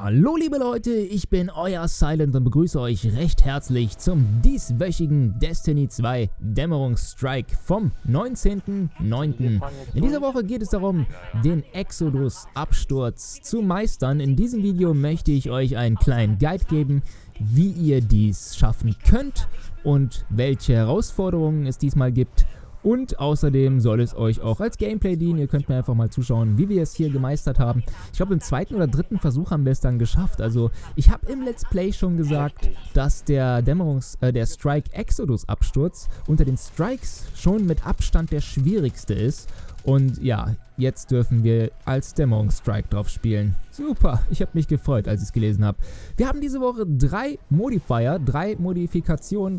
Hallo liebe Leute, ich bin euer Silent und begrüße euch recht herzlich zum dieswöchigen Destiny 2 Dämmerungsstrike vom 19.09. In dieser Woche geht es darum, den Exodus-Absturz zu meistern. In diesem Video möchte ich euch einen kleinen Guide geben, wie ihr dies schaffen könnt und welche Herausforderungen es diesmal gibt. Und außerdem soll es euch auch als Gameplay dienen. Ihr könnt mir einfach mal zuschauen, wie wir es hier gemeistert haben. Ich glaube, im zweiten oder dritten Versuch haben wir es dann geschafft. Also, ich habe im Let's Play schon gesagt, dass der Strike Exodus Absturz unter den Strikes schon mit Abstand der schwierigste ist. Und ja, jetzt dürfen wir als Dämmerungsstrike drauf spielen. Super, ich habe mich gefreut, als ich es gelesen habe. Wir haben diese Woche drei Modifikationen.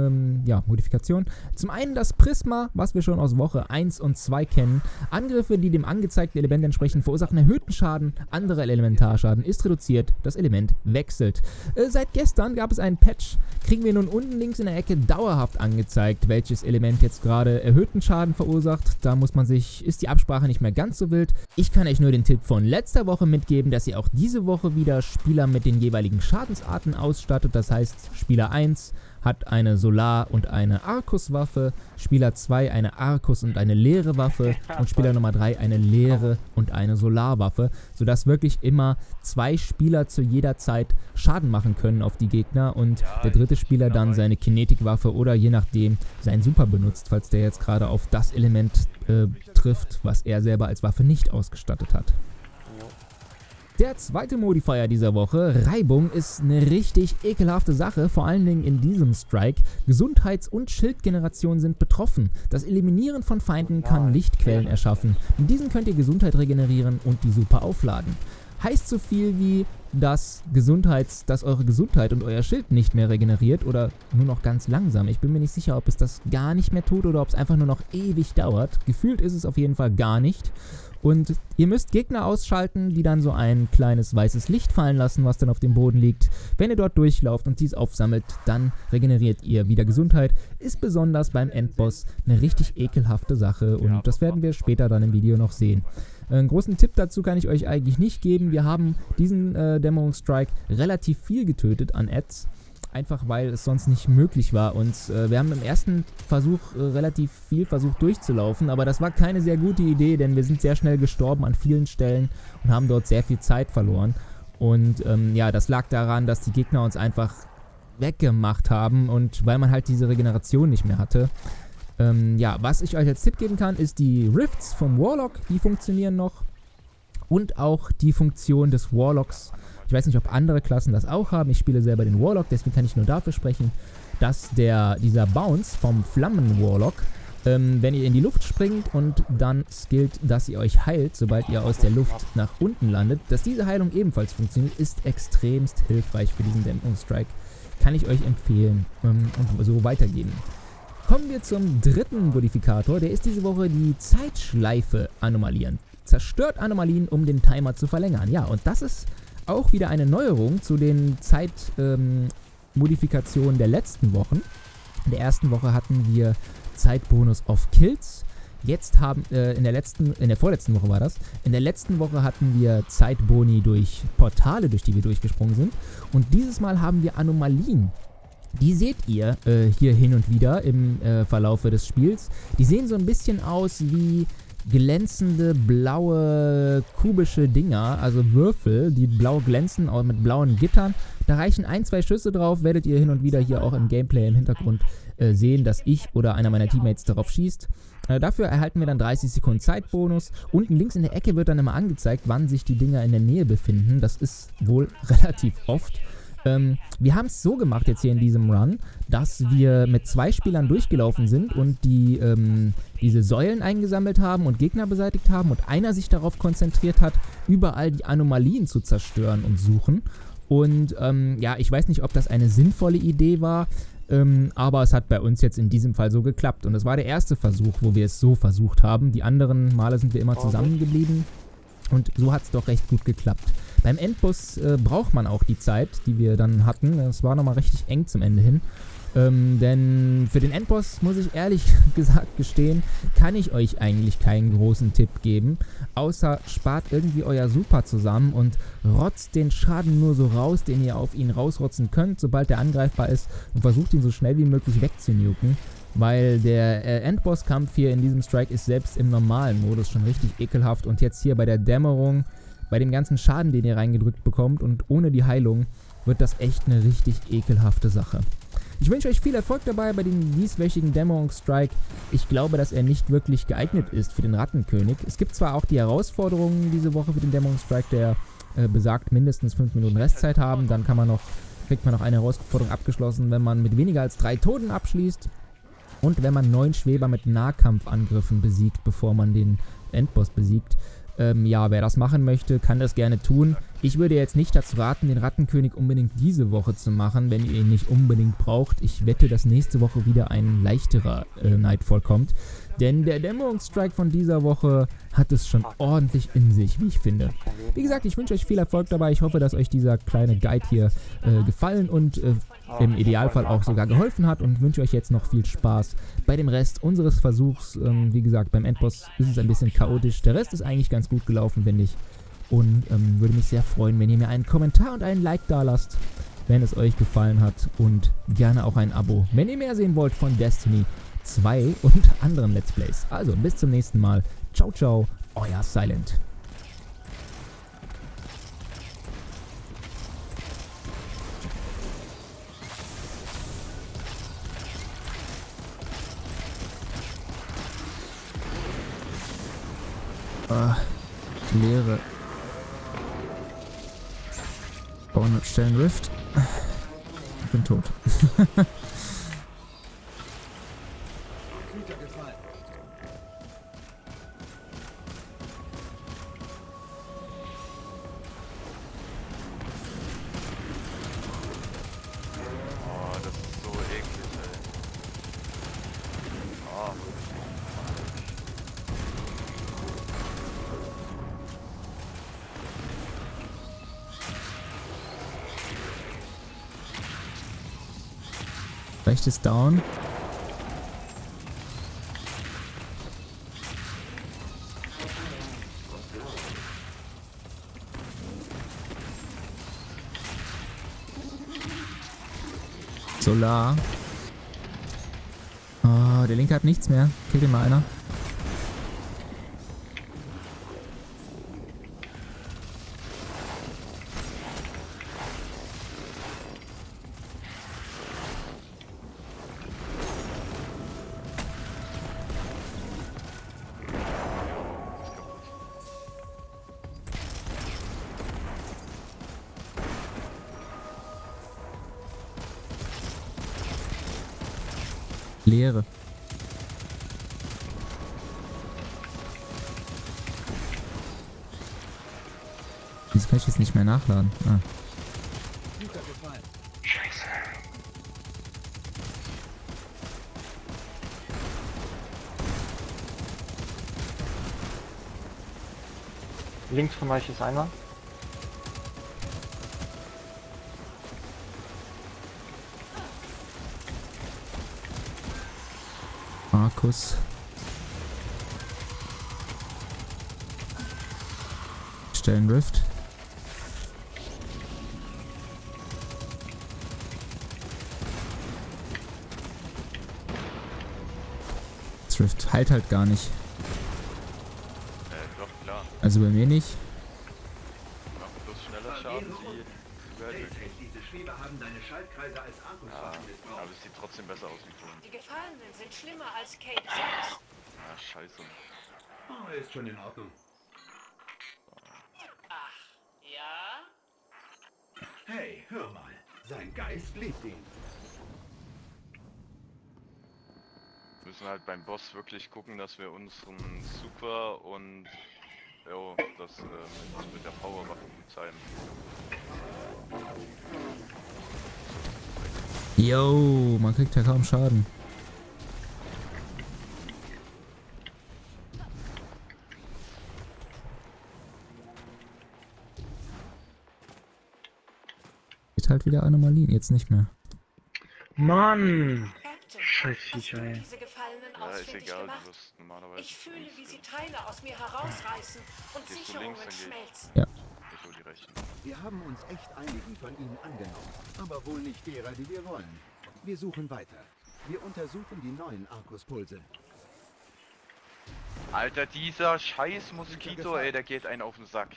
Zum einen das Prisma, was wir schon aus Woche 1 und 2 kennen. Angriffe, die dem angezeigten Element entsprechen, verursachen erhöhten Schaden. Anderer Elementarschaden ist reduziert, das Element wechselt. Seit gestern gab es einen Patch. Kriegen wir nun unten links in der Ecke dauerhaft angezeigt, welches Element jetzt gerade erhöhten Schaden verursacht. Da ist die Absprache nicht mehr ganz so wild. Ich kann euch nur den Tipp von letzter Woche mitgeben, dass ihr auch diese Woche wieder Spieler mit den jeweiligen Schadensarten ausstattet. Das heißt, Spieler 1 hat eine Solar- und eine Arcus-Waffe, Spieler 2 eine Arcus- und eine leere Waffe und Spieler Nummer 3 eine leere und eine Solarwaffe, sodass wirklich immer zwei Spieler zu jeder Zeit Schaden machen können auf die Gegner und der dritte Spieler dann seine Kinetikwaffe oder je nachdem sein Super benutzt, falls der jetzt gerade auf das Element trifft, was er selber als Waffe nicht ausgestattet hat. Der zweite Modifier dieser Woche, Reibung, ist eine richtig ekelhafte Sache, vor allen Dingen in diesem Strike. Gesundheits- und Schildgeneration sind betroffen. Das Eliminieren von Feinden kann Lichtquellen erschaffen. Mit diesen könnt ihr Gesundheit regenerieren und die Super aufladen. Heißt so viel wie, dass eure Gesundheit und euer Schild nicht mehr regeneriert oder nur noch ganz langsam. Ich bin mir nicht sicher, ob es das gar nicht mehr tut oder ob es einfach nur noch ewig dauert. Gefühlt ist es auf jeden Fall gar nicht. Und ihr müsst Gegner ausschalten, die dann so ein kleines weißes Licht fallen lassen, was dann auf dem Boden liegt. Wenn ihr dort durchlauft und dies aufsammelt, dann regeneriert ihr wieder Gesundheit. Ist besonders beim Endboss eine richtig ekelhafte Sache und das werden wir später dann im Video noch sehen. Einen großen Tipp dazu kann ich euch eigentlich nicht geben. Wir haben diesen Dämmerungsstrike relativ viel getötet an Ads. Einfach weil es sonst nicht möglich war und wir haben im ersten Versuch relativ viel versucht durchzulaufen, aber das war keine sehr gute Idee, denn wir sind sehr schnell gestorben an vielen Stellen und haben dort sehr viel Zeit verloren. Und ja, das lag daran, dass die Gegner uns einfach weggemacht haben und weil man halt diese Regeneration nicht mehr hatte. Ja, was ich euch als Tipp geben kann, ist die Rifts vom Warlock, die funktionieren noch und auch die Funktion des Warlocks. Ich weiß nicht, ob andere Klassen das auch haben. Ich spiele selber den Warlock, deswegen kann ich nur dafür sprechen, dass dieser Bounce vom Flammen-Warlock, wenn ihr in die Luft springt und dann skillt, dass ihr euch heilt, sobald ihr aus der Luft nach unten landet, dass diese Heilung ebenfalls funktioniert, ist extremst hilfreich für diesen Dämmerungsstrike. Kann ich euch empfehlen und so weitergeben. Kommen wir zum dritten Modifikator. Der ist diese Woche die Zeitschleife-Anomalien. Zerstört Anomalien, um den Timer zu verlängern. Ja, und das ist auch wieder eine Neuerung zu den Zeitmodifikationen der letzten Wochen. In der ersten Woche hatten wir Zeitbonus auf Kills. Jetzt haben, in der vorletzten Woche war das. In der letzten Woche hatten wir Zeitboni durch Portale, durch die wir durchgesprungen sind. Und dieses Mal haben wir Anomalien. Die seht ihr hier hin und wieder im Verlaufe des Spiels. Die sehen so ein bisschen aus wie glänzende, blaue, kubische Dinger, also Würfel, die blau glänzen, auch mit blauen Gittern. Da reichen 1, 2 Schüsse drauf, werdet ihr hin und wieder hier auch im Gameplay im Hintergrund sehen, dass ich oder einer meiner Teammates darauf schießt. Dafür erhalten wir dann 30 Sekunden Zeitbonus. Unten links in der Ecke wird dann immer angezeigt, wann sich die Dinger in der Nähe befinden. Das ist wohl relativ oft. Wir haben es so gemacht jetzt hier in diesem Run, dass wir mit 2 Spielern durchgelaufen sind und diese Säulen eingesammelt haben und Gegner beseitigt haben und einer sich darauf konzentriert hat, überall die Anomalien zu zerstören und suchen. Und ja, ich weiß nicht, ob das eine sinnvolle Idee war, aber es hat bei uns jetzt in diesem Fall so geklappt. Und es war der erste Versuch, wo wir es so versucht haben. Die anderen Male sind wir immer zusammengeblieben und so hat es doch recht gut geklappt. Beim Endboss braucht man auch die Zeit, die wir dann hatten. Es war nochmal richtig eng zum Ende hin. Denn für den Endboss, muss ich ehrlich gesagt gestehen, kann ich euch eigentlich keinen großen Tipp geben. Außer spart irgendwie euer Super zusammen und rotzt den Schaden nur so raus, den ihr auf ihn rausrotzen könnt, sobald er angreifbar ist, und versucht ihn so schnell wie möglich wegzunuken. Weil der Endbosskampf hier in diesem Strike ist selbst im normalen Modus schon richtig ekelhaft. Und jetzt hier bei der Dämmerung, bei dem ganzen Schaden, den ihr reingedrückt bekommt und ohne die Heilung, wird das echt eine richtig ekelhafte Sache. Ich wünsche euch viel Erfolg dabei bei dem dieswöchigen Dämmerungsstrike. Ich glaube, dass er nicht wirklich geeignet ist für den Rattenkönig. Es gibt zwar auch die Herausforderungen diese Woche für den Dämmerungsstrike, der besagt mindestens 5 Minuten Restzeit haben. Dann kriegt man noch eine Herausforderung abgeschlossen, wenn man mit weniger als 3 Toten abschließt. Und wenn man 9 Schweber mit Nahkampfangriffen besiegt, bevor man den Endboss besiegt. Ja, wer das machen möchte, kann das gerne tun. Ich würde jetzt nicht dazu raten, den Rattenkönig unbedingt diese Woche zu machen, wenn ihr ihn nicht unbedingt braucht. Ich wette, dass nächste Woche wieder ein leichterer Nightfall kommt. Denn der Dämmerungsstrike von dieser Woche hat es schon ordentlich in sich, wie ich finde. Wie gesagt, ich wünsche euch viel Erfolg dabei. Ich hoffe, dass euch dieser kleine Guide hier gefallen und im Idealfall auch sogar geholfen hat, und wünsche euch jetzt noch viel Spaß bei dem Rest unseres Versuchs. Wie gesagt, beim Endboss ist es ein bisschen chaotisch. Der Rest ist eigentlich ganz gut gelaufen, finde ich. Und würde mich sehr freuen, wenn ihr mir einen Kommentar und einen Like da lasst, wenn es euch gefallen hat. Und gerne auch ein Abo, wenn ihr mehr sehen wollt von Destiny 2 und anderen Let's Plays. Also, bis zum nächsten Mal. Ciao, ciao, euer Silent. Leere. Bauen stellen Rift. Ich bin tot. Das ist so eklig, ey. Oh. Rechts ist down. Solar. Oh, der linke hat nichts mehr. Killt ihn mal einer. Leere. Wieso kann ich jetzt nicht mehr nachladen? Ah. Scheiße. Links von euch ist einer. Markus. Stellen Rift. Das Rift heilt halt gar nicht. Doch, klar. Also bei mir nicht. Macht bloß schneller Schaden, wie Gehört. Diese Schweber haben deine Schaltkreise als Arguswaffen missbraucht. Aber es sieht trotzdem besser aus wie vorhin. Die Gefallenen sind schlimmer als Kate selbst. Ah, scheiße. Oh, ist schon in Ordnung. Ach, ja? Hey, hör mal. Sein Geist liebt ihn. Wir müssen halt beim Boss wirklich gucken, dass wir unseren Super und das mit der Powerwaffe gut sein. Yo, man kriegt ja kaum Schaden. Geht halt wieder Anomalien, jetzt nicht mehr. Mann! Captain, Scheiß hast Viecher, du ey. diese Gefallenen Ja, ist ausfindig egal, gemacht? du wirst normalerweise. Ich fühle, wie sie Teile aus mir herausreißen und Gehst du Sicherungen links, dann geh ich. schmelzen. Ich hol die rechten. Wir haben uns echt einigen von ihnen angenommen, aber wohl nicht derer, die wir wollen. Wir suchen weiter. Wir untersuchen die neuen Arkuspulse. Alter, dieser scheiß Moskito, ey, der geht einen auf den Sack.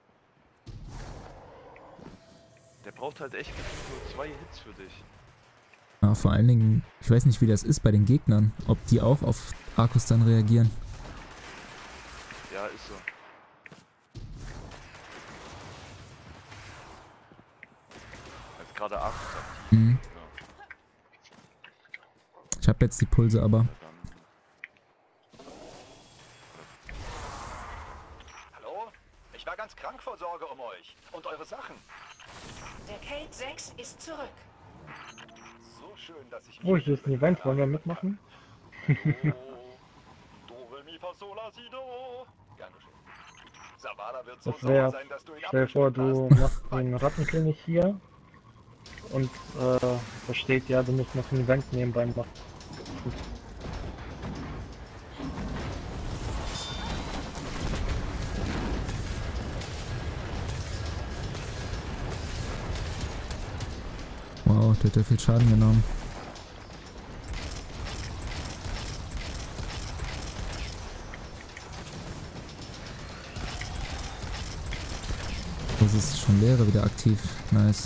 Der braucht halt echt nur 2 Hits für dich. Ja, vor allen Dingen, ich weiß nicht, wie das ist bei den Gegnern. Ob die auch auf Arcus dann reagieren. Ja, ist so. Jetzt gerade Arcus aktiv. Mhm. Ja, Ich habe jetzt die Pulse aber. dann. Hallo? Ich war ganz krank vor Sorge um euch. Und eure Sachen. Der Kate 6 ist zurück. So schön, dass ich Oh, hier ist ein Event. Wollen wir mitmachen? Do re mi fa sol la si do. Gern geschehen. Zavala wird so Das wäre, sauer sein, dass du ihn stell dir vor, abgeschnitten du machst den Rattenkönig hier und da steht ja, du musst noch ein Event nebenbei machen. Wow, der hat ja viel Schaden genommen. Das ist schon Leere wieder aktiv. Nice.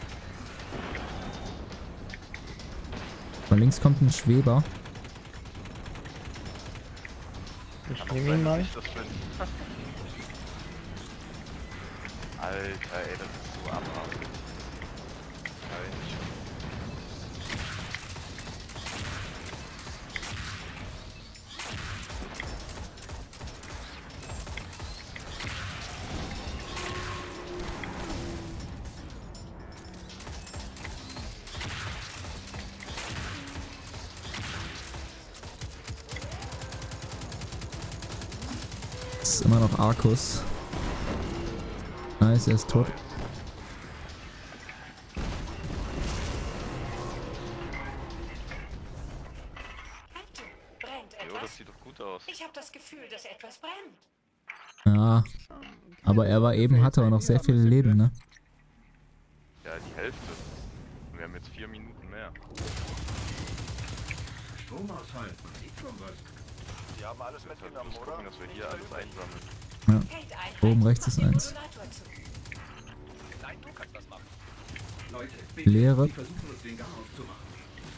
Von links kommt ein Schweber. Ich nehme ihn mal. Ich das bin. Alter, ey, das ist so abartig. Das ist immer noch Arcus. Nice, er ist tot. Captain, brennt Jo, etwas? das sieht doch gut aus. Ich habe das Gefühl, dass etwas brennt. Ja, aber er war eben, hatte auch noch sehr viel Leben, ne? Ja, die Hälfte. Wir haben jetzt 4 Minuten mehr. Stromausfall. Sieht schon was. Die haben alles Jetzt halt mitgenommen, bloß oder? gucken, dass wir hier alles einsammeln. Kate-Einheit, Oben rechts ist mach den eins. Modulator zu. Nein, du kannst das machen. Leute, bitte, Leere. sie versuchen uns den Gang auszumachen.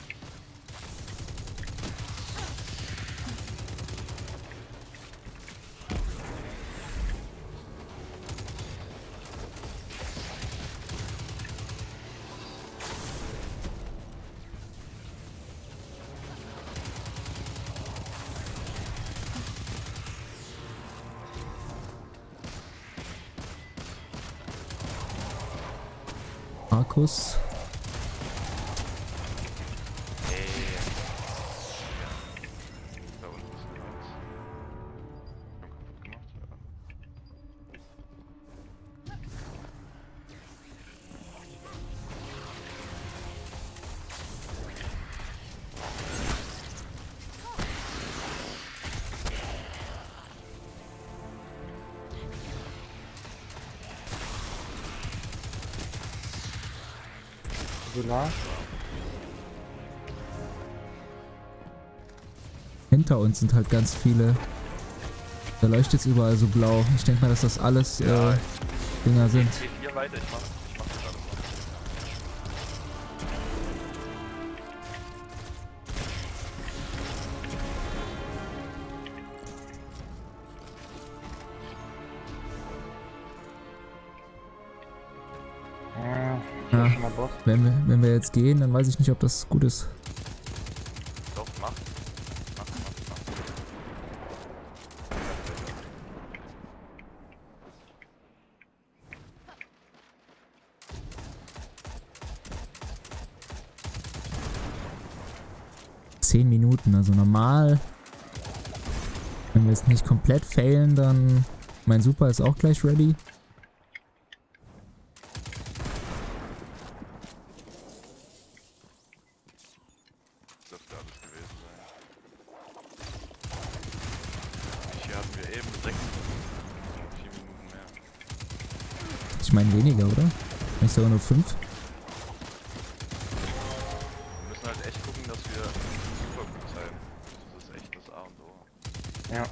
Arcus. Da unten ist eins. Schon kaputt gemacht? Ja. Solar. Hinter uns sind halt ganz viele. Da leuchtet es überall so blau. Ich denke mal, dass das alles Dinger sind. Geht hier weiter, ich mach das alles noch. Ja, schon mal Boss. Wenn wir jetzt gehen, dann weiß ich nicht, ob das gut ist. Doch, mach. 10 Minuten, also normal. Wenn wir es nicht komplett failen, dann... Mein Super ist auch gleich ready. 6 Minuten. 4 Minuten mehr. Ich meine weniger, oder? Nicht sogar nur 5? Wir müssen halt echt gucken, dass wir super gut sein. Das ist echt das A und O. Ja.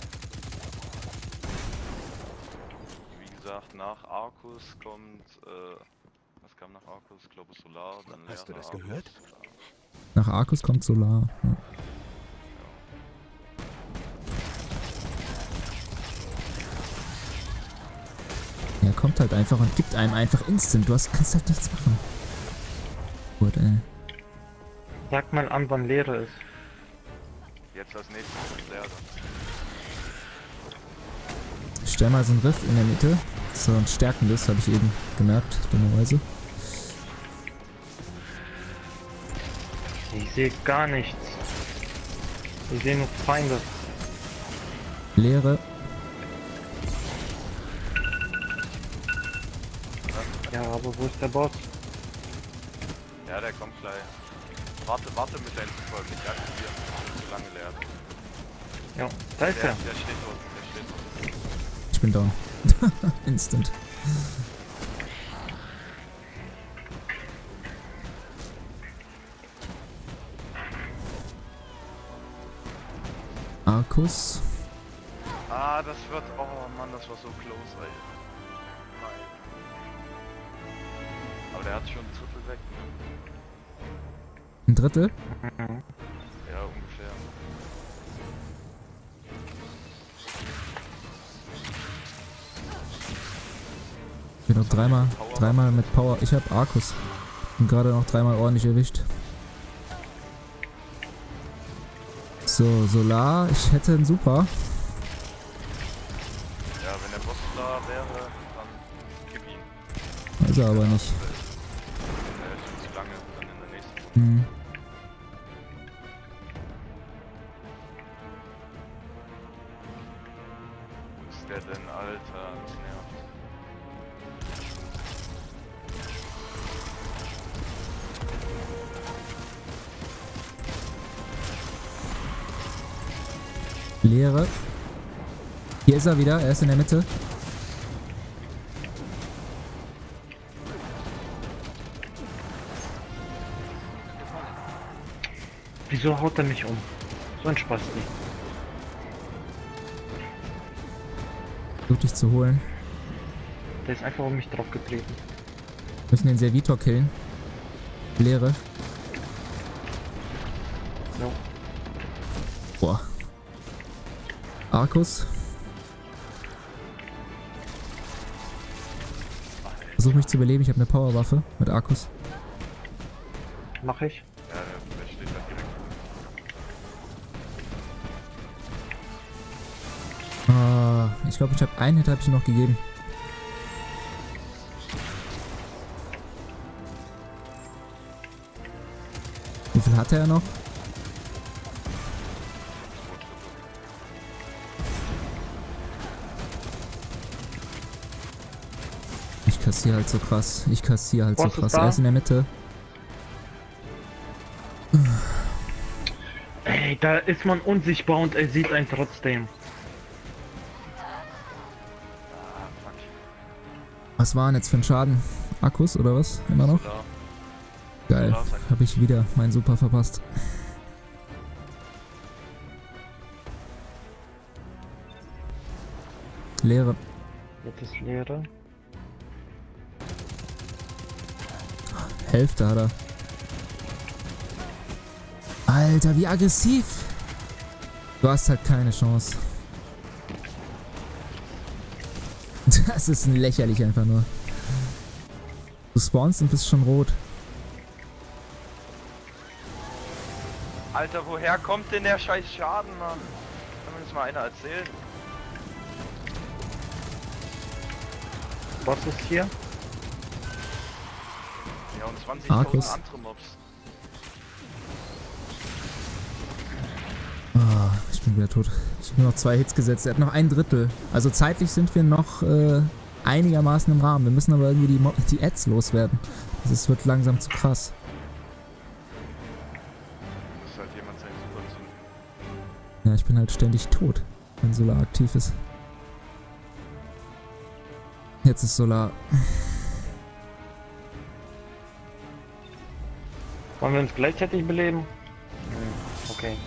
Wie gesagt, nach Arcus kommt, was kam nach Arcus? Ich glaube Solar, dann Hast du Lehre, das Arcus, gehört? Solar. Nach Arcus kommt Solar. Ja. Er kommt halt einfach und gibt einem einfach instant. Kannst halt nichts machen. Gut, ey. Sag mal an, wann Leere ist. Jetzt als nächstes ist Lehre. Ich stell mal so einen Riff in der Mitte. So ein stärkendes, habe ich eben gemerkt, dummerweise. Ich sehe gar nichts. Ich sehe nur Feinde. Leere. Ja, aber wo ist der Boss? Ja, der kommt gleich. Warte mit deinem Super, nicht aktivieren. Zu lange leer. Ja, da ist er. Der steht dort, der steht dort. Ich bin down. Instant. Arcus. Ah, das wird. Oh Mann, das war so close, ey. Nein. Aber der hat schon ein Drittel weg, ne? Ein Drittel? Ja, ungefähr. Ich bin noch dreimal mit Power. Ich hab Arcus. Bin gerade noch dreimal ordentlich erwischt. So, Solar. Ich hätte einen Super. Ja, wenn der Boss da wäre, dann gib ihn. Ist er aber nicht. Schon zu lange, dann in der nächsten Runde. Hm. Wo ist der denn, Alter? Das nervt. Leere. Hier ist er wieder. Er ist in der Mitte. Wieso haut er mich um? So ein Spasti. Versuch dich zu holen. Der ist einfach um mich drauf getreten. Müssen den Servitor killen. Leere. Ja. Boah. Arcus. Versuch mich zu beleben. Ich habe eine Powerwaffe mit Arcus. Mach ich. Ja, der steht da direkt. Ich glaube, einen Hit habe ich ihm noch gegeben. Wie viel hatte er noch? Ich kassiere halt so krass. Boss ist da. Er ist in der Mitte. Ey, da ist man unsichtbar und er sieht einen trotzdem. Was war denn jetzt für ein Schaden? Akkus oder was? Immer noch? Solar. Geil. Solar, sag ich. Habe ich wieder meinen Super verpasst. Leere. Jetzt ist Leere. Hälfte hat er. Alter, wie aggressiv! Du hast halt keine Chance. Das ist lächerlich einfach nur. Du spawnst und bist schon rot. Alter, woher kommt denn der scheiß Schaden, Mann? Kann mir das mal einer erzählen? Was ist hier? Ja, und 20.000 Arcus. andere Mobs. Ah, ich bin wieder tot. Ich habe nur noch 2 Hits gesetzt. Er hat noch ein Drittel. Also zeitlich sind wir noch einigermaßen im Rahmen. Wir müssen aber irgendwie die Ads loswerden. Das wird langsam zu krass. Muss halt jemand sein Super zünden. Ja, ich bin halt ständig tot, wenn Solar aktiv ist. Jetzt ist Solar. Wollen wir uns gleichzeitig beleben? Okay.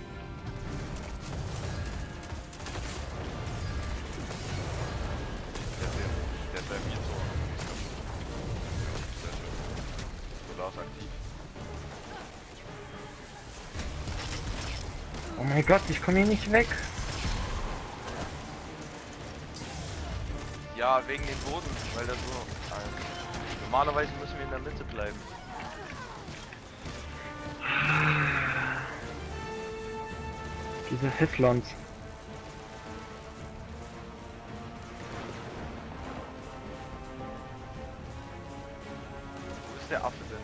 Der ist bei mir so. Sehr schön. Solar ist aktiv. Oh mein Gott, ich komme hier nicht weg. Ja, wegen dem Boden, weil der so. Normalerweise müssen wir in der Mitte bleiben. Diese Hitlons. Wo ist der Affe denn?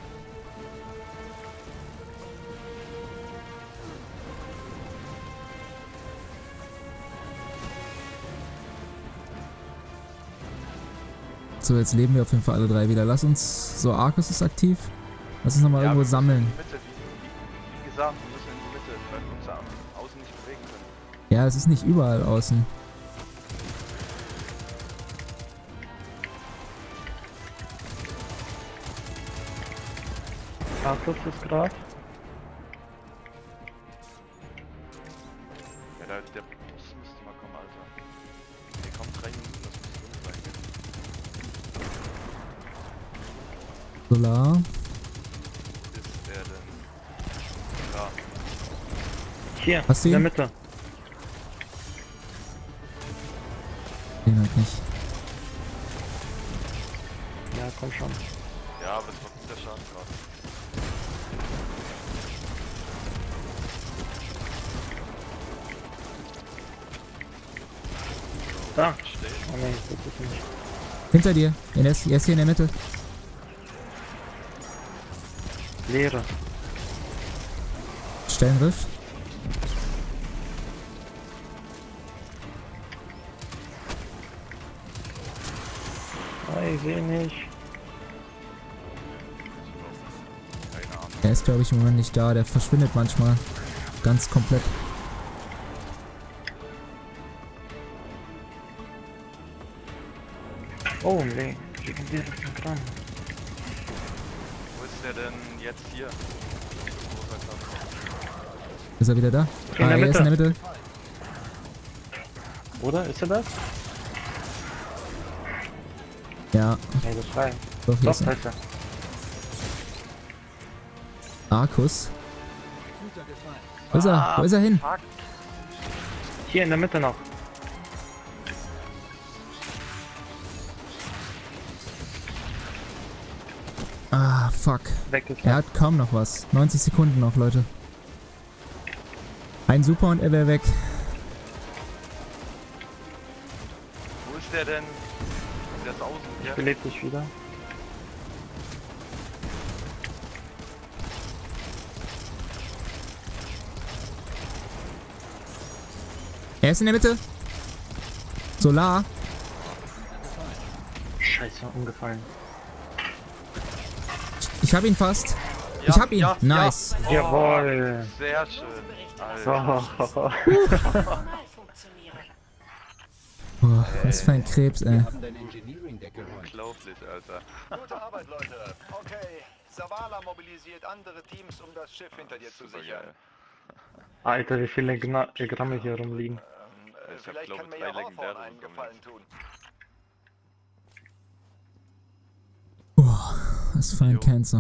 So, jetzt leben wir auf jeden Fall alle drei wieder. Lass uns... So, Arcus ist aktiv. Lass uns nochmal irgendwo wir müssen sammeln. in die Mitte, wie gesagt, wir müssen in die Mitte, weil wir uns am Außen nicht bewegen können. Ja, es ist nicht überall außen. Arcus ist gerade. Ja, der Boss müsste mal kommen, Alter. Hier kommt 3 Minuten, das muss drin sein. Solar. Wo ist der denn? Da. Hier, Hast du in der ihn? Mitte. Den halt nicht. Ja, komm schon. Ja, aber es war gut der Schaden gerade. Da. Steht. Oh nein, das ist nicht. Hinter dir. Er ist hier in der Mitte. Leere. Stellenriff. Ich sehe nicht. Keine Ahnung. Er ist, glaube ich, im Moment nicht da. Der verschwindet manchmal. Ganz komplett. Oh nee, legendäres Programm. Wo ist der denn jetzt hier? Großer Klasse. Ist er wieder da? In der Er ist in der Mitte. Oder? Ist er das? Ja, Nee, das war er. doch, hier Doch, ist da er. ist er. Arcus. Guter Gefallen. Wo ist er? Wo ist er hin? Fuck. Hier in der Mitte noch. Ah, fuck. Weg ist Er er. hat kaum noch was. 90 Sekunden noch, Leute. Ein Super und er wäre weg. Wo ist der denn? Der ist außen, ja? Belebt sich wieder. Er ist in der Mitte. Solar. Scheiße, umgefallen. Ich hab ihn fast. Ja, Ich hab ihn. ja, Nice. Ja. Jawohl. Sehr schön. So. Alter. Normal funktionieren. Boah, was für ein Krebs, ey. Wir haben dein Engineering-Deck geräumt. Unglaublich, Alter. Gute Arbeit, Leute. Okay, Zavala mobilisiert andere Teams, um das Schiff hinter dir zu Super sichern. geil. Alter, wie viele Gramme hier rumliegen. Ich hab, Vielleicht glaube kann mir 3 ja Hawthorne Legendäre einen Gefallen tun. Boah, was für ein Jo. Cancer.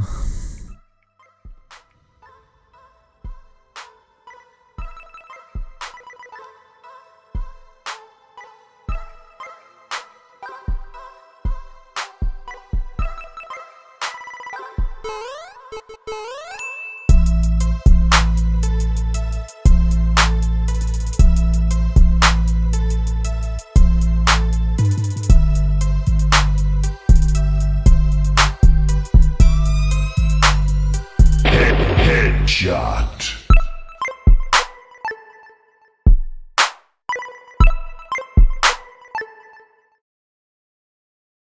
Shot.